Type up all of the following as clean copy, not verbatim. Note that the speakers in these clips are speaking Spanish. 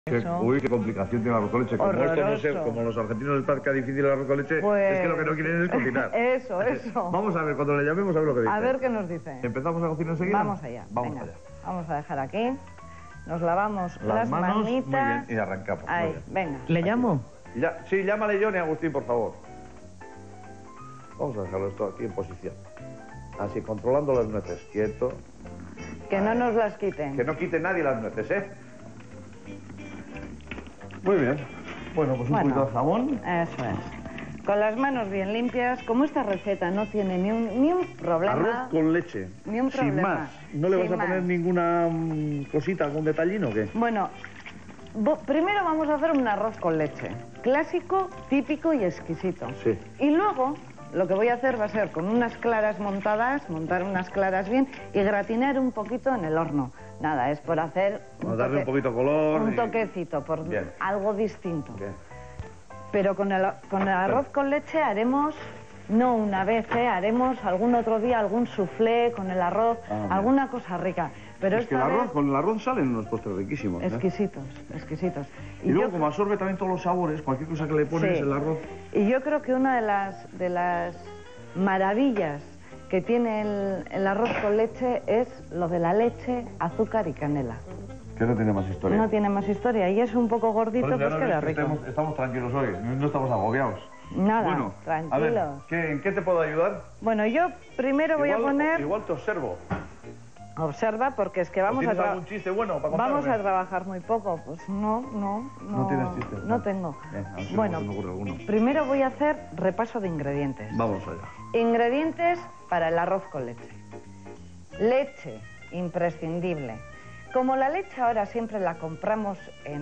Uy, qué complicación tiene el arroz con leche. Como esto no sé, como los argentinos les parezca difícil el arroz con leche, pues... es que lo que no quieren es cocinar. Eso. Vamos a ver, cuando le llamemos a ver lo que dice. A ver qué nos dice. ¿Empezamos a cocinar enseguida? Vamos allá. Vamos Venga, allá. Vamos a dejar aquí. Nos lavamos las manos, manitas. muy bien, y arrancamos. Ahí, venga. ¿Le llamo? Sí, llámale Johnny, Agustín, por favor. Vamos a dejarlo esto aquí en posición. Así, controlando las nueces. Quieto. Que no nos las quiten. Que no quite nadie las nueces, ¿eh? Muy bien. Bueno, pues un poquito de jabón. Eso es. Con las manos bien limpias. Como esta receta no tiene ni un problema. Arroz con leche. Ni un problema. Sin más. ¿No le vas a poner ninguna cosita, algún detallino o qué? Bueno, primero vamos a hacer un arroz con leche. Clásico, típico y exquisito. Sí. Y luego, lo que voy a hacer va a ser con unas claras montadas, montar unas claras bien y gratinar un poquito en el horno. Nada, es por hacer... darle un poquito de color. Un toquecito, por bien. Algo distinto. Bien. Pero con el arroz con leche haremos, no una vez, haremos algún otro día algún soufflé con el arroz, alguna cosa rica. Pero es que con el arroz salen unos postres riquísimos. Exquisitos, exquisitos. Y luego, como absorbe también todos los sabores, cualquier cosa que le pones, el arroz... Y yo creo que una de las maravillas que tiene el arroz con leche es lo de la leche, azúcar y canela. Que no tiene más historia. No tiene más historia. Y es un poco gordito, pues queda rico. Estamos tranquilos hoy, no estamos agobiados. Nada, bueno, tranquilos. A ver, ¿en qué te puedo ayudar? Bueno, yo primero voy a poner... Igual te observo. Observa, porque es que vamos a... ¿Tienes algún chiste bueno para contarme? Vamos a trabajar muy poco. Pues no. ¿No tienes chiste? No tengo. Bien, a ver si bueno, me ocurre alguno. Primero voy a hacer repaso de ingredientes. Vamos allá. Ingredientes para el arroz con leche. Leche, imprescindible. Como la leche ahora siempre la compramos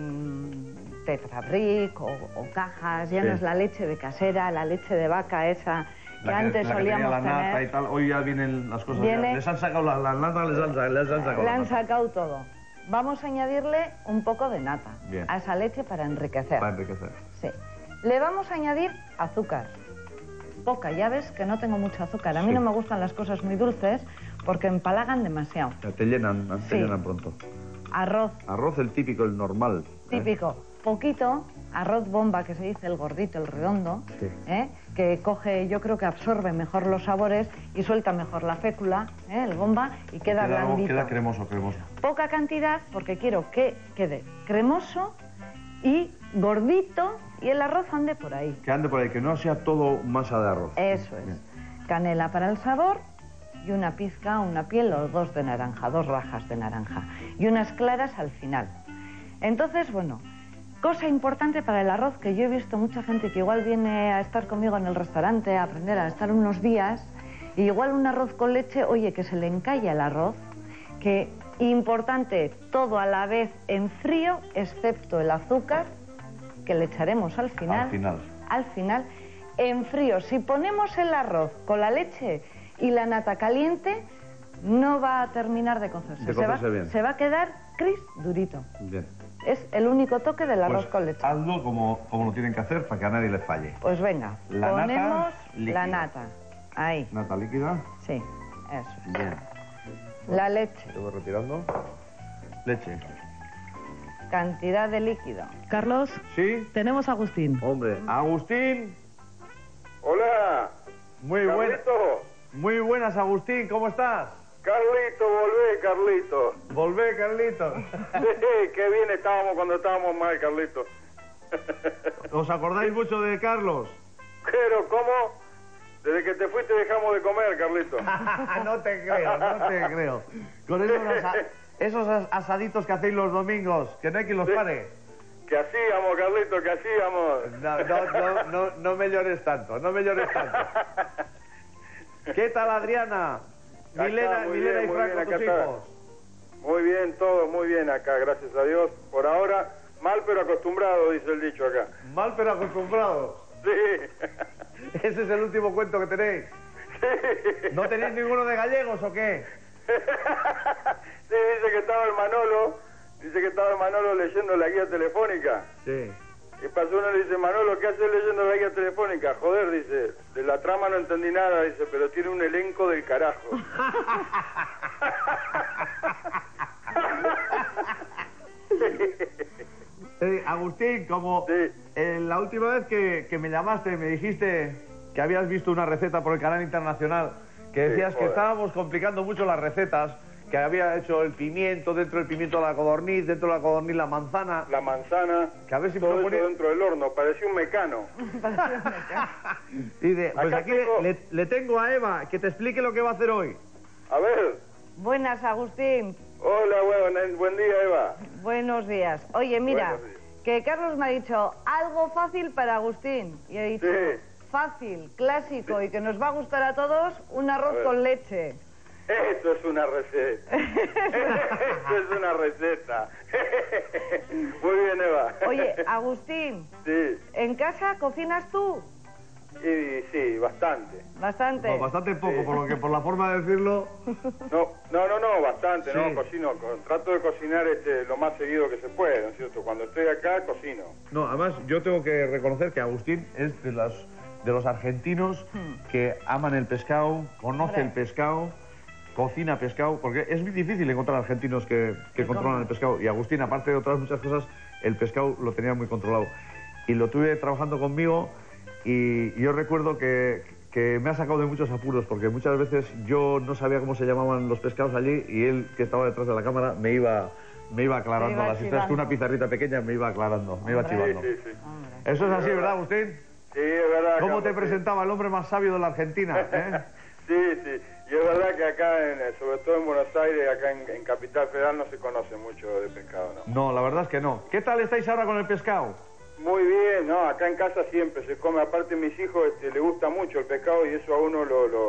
en Tetra Brick o cajas, ya no es la leche de casera, la leche de vaca esa que antes solíamos tener. La nata y tal, hoy ya vienen las cosas. Les han sacado la nata, les han sacado. Le han sacado todo. Vamos a añadirle un poco de nata a esa leche para enriquecer. Para enriquecer. Sí. Le vamos a añadir azúcar. Poca, ya ves que no tengo mucho azúcar. A mí no me gustan las cosas muy dulces porque empalagan demasiado. Te llenan pronto. Arroz. Arroz el típico, el normal. Típico. Poquito, arroz bomba, que se dice el gordito, el redondo, que coge, yo creo que absorbe mejor los sabores y suelta mejor la fécula, el bomba, y queda blandito. Queda cremoso. Poca cantidad, porque quiero que quede cremoso y gordito, y el arroz ande por ahí. Que ande por ahí, que no sea todo masa de arroz. Eso es. Bien. Canela para el sabor y una pizca, una piel o dos de naranja, 2 rajas de naranja. Y unas claras al final. Entonces, bueno, cosa importante para el arroz, que yo he visto mucha gente que igual viene a estar conmigo en el restaurante, a aprender a estar unos días, y igual un arroz con leche, oye, que se le encalla el arroz, que importante, todo a la vez en frío, excepto el azúcar, que le echaremos al final. Al final, en frío. Si ponemos el arroz con la leche y la nata caliente, no va a terminar de cocerse. Se va a quedar durito. Bien. Es el único toque del arroz con leche. Hazlo como lo tienen que hacer para que a nadie le falle. Pues venga, ponemos la nata. Ahí. ¿Nata líquida? Sí, eso es. Bien. La leche. Te voy retirando. Leche. Cantidad de líquido. Carlos. ¿Sí? Tenemos a Agustín. Hombre, Agustín. Hola. Muy buenas, Agustín. ¿Cómo estás? Carlito, Carlito. Volvé, Carlito. Sí, qué bien estábamos cuando estábamos mal, Carlito. ¿Os acordáis mucho de Carlos? Pero, ¿cómo? Desde que te fuiste dejamos de comer, Carlito. No te creo. Con esos asaditos que hacéis los domingos, que no hay quien los pare. Que hacíamos, Carlito, que hacíamos. No me llores tanto, ¿Qué tal, Adriana? Milena y Franco, tus hijos. Muy bien, todos muy bien acá, gracias a Dios. Por ahora, mal pero acostumbrado, dice el dicho acá. Mal pero acostumbrado. Sí. Ese es el último cuento que tenéis. Sí. ¿No tenéis ninguno de gallegos o qué? Sí, dice que estaba el Manolo leyendo la guía telefónica. Sí. Y pasó uno y le dice, Manolo, ¿qué haces leyendo la guía telefónica? Joder, dice, de la trama no entendí nada, dice, pero tiene un elenco del carajo. Agustín, como Sí. la última vez que me llamaste me dijiste que habías visto una receta por el canal internacional, que decías que joder. estábamos complicando mucho las recetas, que había hecho el pimiento, dentro del pimiento la codorniz, dentro de la codorniz la manzana. La manzana, Que a ver si me todo lo eso ponía- dentro del horno, parecía un mecano. Y de, pues Acá aquí tengo- le tengo a Eva que te explique lo que va a hacer hoy. A ver, Buenas, Agustín. hola, buen día, Eva. Buenos días. Oye, mira, Buenos días. que Carlos me ha dicho algo fácil para Agustín. Y he dicho, Sí. fácil, clásico y que nos va a gustar a todos, un arroz A ver. con leche. Eso es una receta. Eso es una receta. Muy bien, Eva. Oye, Agustín, Sí, ¿en casa cocinas tú? y sí, bastante. Bastante. No, bastante poco, por la forma de decirlo. No, bastante, Sí. no, cocino. Trato de cocinar lo más seguido que se puede, ¿no es cierto? Cuando estoy acá, cocino. No, además yo tengo que reconocer que Agustín es de los argentinos que aman el pescado, conoce Hombre. el pescado, cocina pescado, porque es muy difícil encontrar argentinos que controlan comen. el pescado. Y Agustín, aparte de otras muchas cosas, el pescado lo tenía muy controlado. Y lo tuve trabajando conmigo y yo recuerdo que me ha sacado de muchos apuros, porque muchas veces yo no sabía cómo se llamaban los pescados allí y él, que estaba detrás de la cámara, me iba aclarando iba las historias, con una chivando. pizarrita pequeña me iba aclarando, me iba Hombre. chivando. Sí, sí. Hombre. Eso es así, ¿verdad, Agustín? Sí, es verdad. ¿Cómo Carlos, te sí. presentaba el hombre más sabio de la Argentina? Sí. Y es verdad que acá, sobre todo en Buenos Aires, acá en Capital Federal, no se conoce mucho de pescado, ¿no? No, la verdad es que no. ¿Qué tal estáis ahora con el pescado? Muy bien, no, acá en casa siempre se come. Aparte, mis hijos le gusta mucho el pescado y eso a uno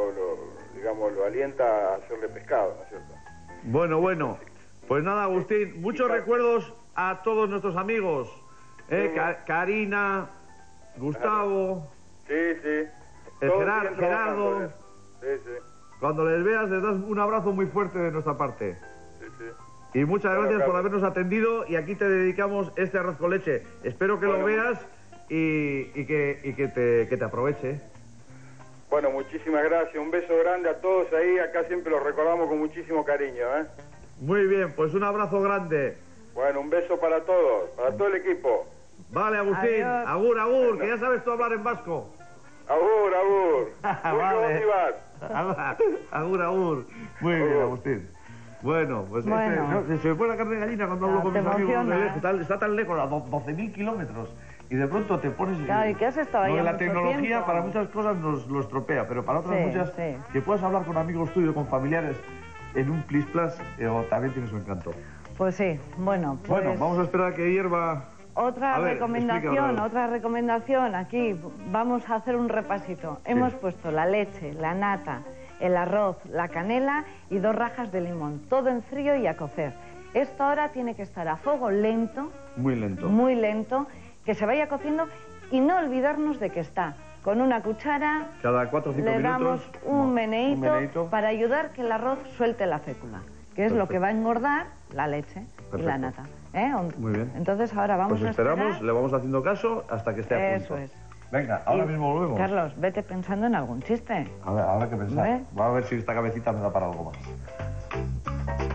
lo alienta a hacerle pescado, ¿no es cierto? Bueno. Pues nada, Agustín, muchos recuerdos a todos nuestros amigos. Sí. Karina, Gustavo, Sí. Gerardo. Todos siguen trabajando, Sí. Cuando les veas, les das un abrazo muy fuerte de nuestra parte. Sí. Y muchas Bueno, gracias por Carlos. habernos atendido y aquí te dedicamos este arroz con leche. Espero que lo Bueno, veas y que te aproveche. Bueno, muchísimas gracias. Un beso grande a todos ahí. Acá siempre los recordamos con muchísimo cariño, ¿eh? Muy bien, pues un abrazo grande. Bueno, un beso para todos, para todo el equipo. Vale, Agustín. Adiós. Agur, que ya sabes tú hablar en vasco. Agur. Vale. Vale. Agur. Muy bien, Agur. Agustín. Bueno, pues Bueno. se me pone la carne de gallina cuando hablo Ya, con te mis amigos. emociona. Está tan lejos, a 12.000 kilómetros. Y de pronto te pones... Claro, ¿y qué has estado Lo ahí de la mucho tecnología tiempo? para muchas cosas nos lo estropea, pero para otras Sí, muchas, sí. que puedas hablar con amigos tuyos, con familiares, en un plis-plas, también tiene su encanto. Pues sí, bueno, pues Bueno, vamos a esperar a que hierva... otra A ver, recomendación, explica, aquí vamos a hacer un repasito. Hemos puesto la leche, la nata, el arroz, la canela y 2 rajas de limón, todo en frío y a cocer. Esto ahora tiene que estar a fuego lento, Muy lento. muy lento, que se vaya cociendo y no olvidarnos de que está. Con una cuchara Cada 4 o 5 le minutos... damos un meneíto para ayudar que el arroz suelte la fécula, que es lo Perfecto. que va a engordar la leche y la Perfecto. nata. Muy bien. Entonces ahora vamos Pues a esperamos, esperar. le vamos haciendo caso hasta que esté a punto. Eso es. Venga, ahora Y, mismo volvemos. Carlos, vete pensando en algún chiste. A ver, habrá que pensar. ¿Ve? Vamos a ver si esta cabecita me da para algo más.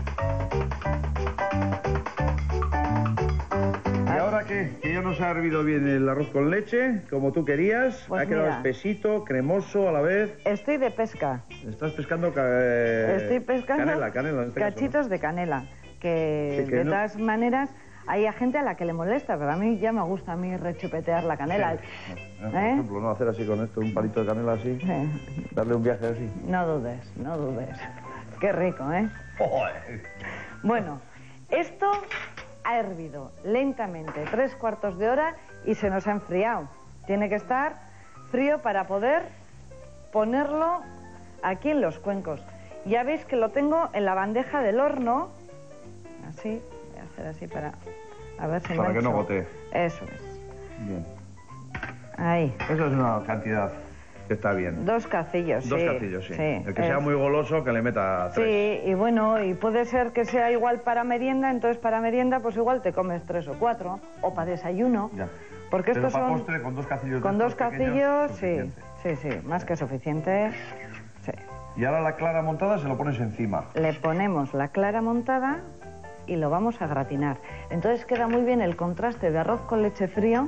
¿Y ahora qué? Que ya nos ha hervido bien el arroz con leche, como tú querías. Pues ha quedado mira. espesito, cremoso a la vez. Estoy de pesca. Estás pescando Estoy pescando canela en este caso, cachitos de canela, que Sí, que de no- todas maneras hay a gente a la que le molesta, pero a mí ya me gusta a mí rechupetear la ¿no? canela. Por ejemplo, no hacer así con esto, un palito de canela así, darle un viaje así. No dudes, no dudes. Qué rico, ¿eh? ¡Joder! Bueno, esto ha hervido lentamente 3/4 de hora y se nos ha enfriado. Tiene que estar frío para poder ponerlo aquí en los cuencos. Ya veis que lo tengo en la bandeja del horno. Así, voy a hacer así para... A ver si Para que no mancho. gotee. Eso es. Bien. Ahí. Esa es una cantidad que está bien. 2 cacillos, Dos sí. cacillos, sí. El que es- sea muy goloso, que le meta 3. Sí, y bueno, y puede ser que sea igual para merienda, entonces para merienda pues igual te comes 3 o 4, o para desayuno. Ya. Porque Pero estos para son... postre, con 2 cacillos Con de 2 estos pequeños, cacillos, suficiente. sí, más que suficiente. Sí. Y ahora la clara montada se lo pones encima. Le ponemos la clara montada y lo vamos a gratinar. Entonces queda muy bien el contraste de arroz con leche frío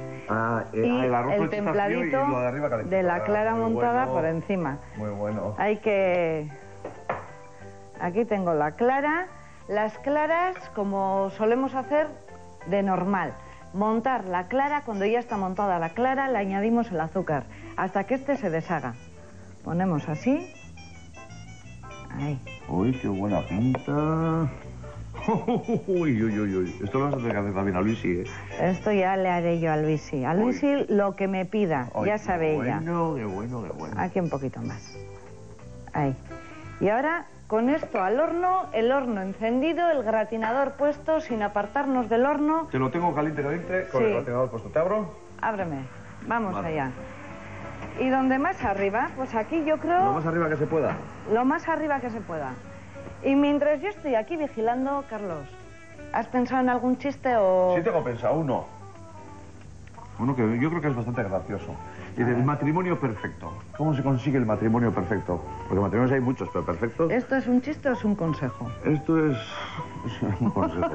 y el arroz con leche está frío y templadito lo de arriba calentito. de la clara Muy montada bueno, por encima. Muy bueno. Hay que... Aquí tengo la clara. Las claras, como solemos hacer de normal. Montar la clara, cuando ya está montada la clara, le añadimos el azúcar, hasta que este se deshaga. Ponemos así. Ahí. Uy, qué buena pinta. Uy, uy, uy, uy. Esto lo vas a tener que hacer también a Luisi, ¿eh? Esto ya le haré yo a Luisi. A Luisi lo que me pida, Ay, ya sabe ella. Qué bueno, qué bueno, qué bueno. Aquí un poquito más. Ahí. Y ahora, con esto al horno, el horno encendido, el gratinador puesto, sin apartarnos del horno. Te lo tengo caliente, caliente, con Sí. el gratinador puesto. ¿Te abro? Ábreme. Vamos Vale. allá. Y donde más arriba, pues aquí yo creo... Lo más arriba que se pueda. Lo más arriba que se pueda. Y mientras yo estoy aquí vigilando, Carlos, ¿has pensado en algún chiste o...? Sí tengo pensado uno. Uno que yo creo que es bastante gracioso. Dice, el matrimonio perfecto. ¿Cómo se consigue el matrimonio perfecto? Porque matrimonios hay muchos, pero perfectos... ¿Esto es un chiste o es un consejo? Esto es un consejo.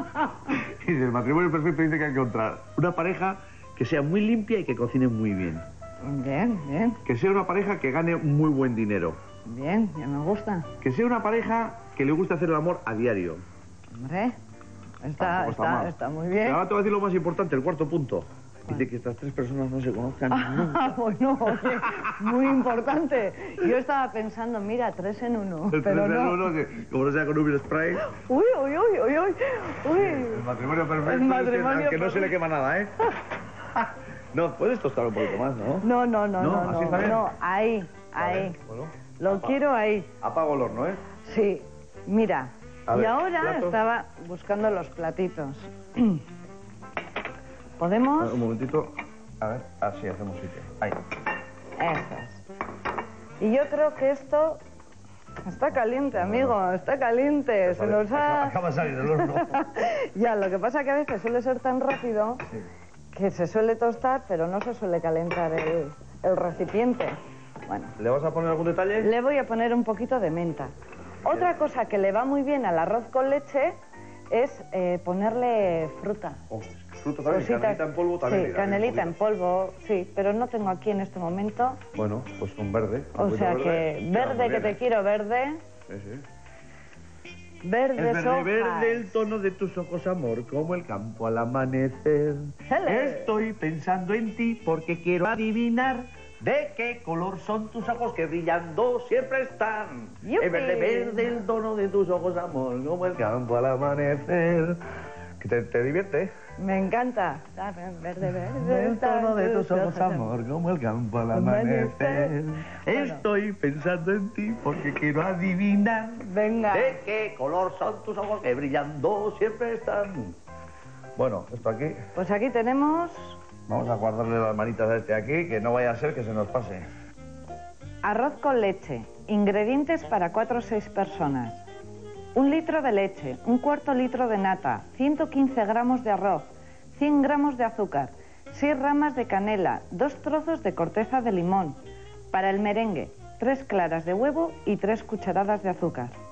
Dice, el matrimonio perfecto dice que hay que encontrar una pareja que sea muy limpia y que cocine muy bien. Bien, bien, Que sea una pareja que gane muy buen dinero. bien, ya me gusta. Que sea una pareja que le guste hacer el amor a diario. Hombre, Tampoco mal. está muy Pero bien. ahora te voy a decir lo más importante, el cuarto punto. Dice que estas tres personas no se conozcan nunca. Ah, bueno, oye, muy importante. Yo estaba pensando, mira, 3 en 1, El pero tres en no. uno, que como no sea con Uber Spray, Uy, uy, uy, uy, uy, uy. el matrimonio perfecto El es matrimonio que no se le perfecto. quema nada, ¿eh? No, puedes tostar un poquito más, ¿no? No, no, ¿No? no, no, ¿Así no, está bien? no, ahí, ahí. Vale, bueno. Lo quiero ahí. Apago el horno, ¿eh? Sí, mira. A Y ver, ahora ¿platos? estaba buscando los platitos. A ¿Podemos? ver, un momentito. A ver, así hacemos sitio. Ahí. Eso es. Y yo creo que esto está caliente, amigo, está caliente. Se nos ha... Acaba de salir del horno. Ya, lo que pasa que a veces suele ser tan rápido Sí. que se suele tostar, pero no se suele calentar el recipiente. Bueno, ¿Le vas a poner algún detalle? le voy a poner un poquito de menta. Otra cosa que le va muy bien al arroz con leche es ponerle fruta. Ostras, fruta también, Cositas. canelita en polvo también. Sí, mira, canelita en un polvo, sí, pero no tengo aquí en este momento. poquito. Bueno, pues con verde. un O poquito sea de que queda verde muy que bien, te ¿eh? quiero, verde. Sí, sí. Verdes Es verde, hojas. verde el tono de tus ojos, amor, como el campo al amanecer. Hele. Estoy pensando en ti porque quiero adivinar de qué color son tus ojos que brillando siempre están. ¡Yupi! Es verde, verde el tono de tus ojos, amor, como el campo al amanecer. Que te divierte. Me encanta. Verde, verde. El tono de tus ojos, amor, como el campo al amanecer. Estoy pensando en ti porque quiero adivinar Venga. de qué color son tus ojos que brillando siempre están. Bueno, esto aquí, Pues aquí tenemos vamos a guardarle las manitas a este aquí, que no vaya a ser que se nos pase. arroz con leche. Ingredientes para 4 o 6 personas. 1 litro de leche, 1/4 litro de nata, 115 gramos de arroz, 100 gramos de azúcar, 6 ramas de canela, 2 trozos de corteza de limón. Para el merengue, 3 claras de huevo y 3 cucharadas de azúcar.